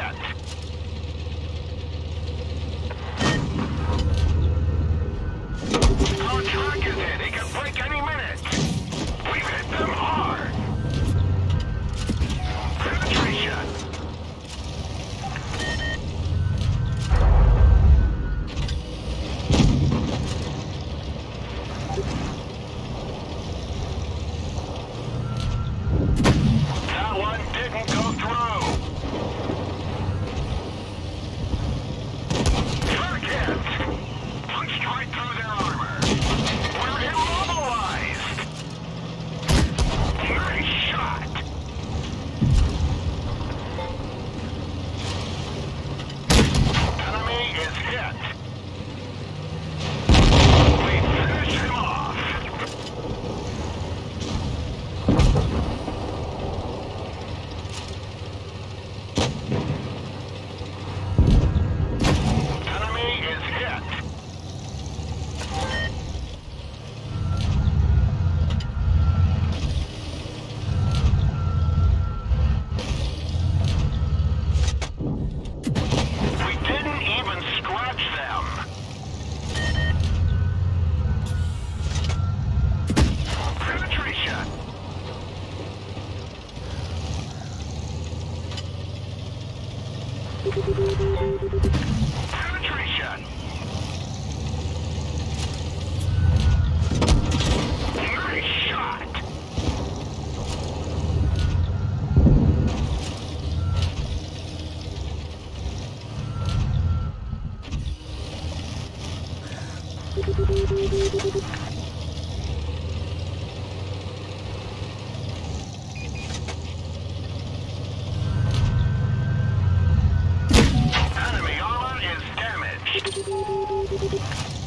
hit. Our truck is hit. It can break any minute. We've hit them hard. Penetration. That one didn't go through. Truck hit. Punched right through their armor. We're immobilized. Nice shot. Enemy is hit. We finish him off. Enemy is hit. We didn't even scratch them. Penetration. Penetration. Nice shot. Enemy armor is damaged.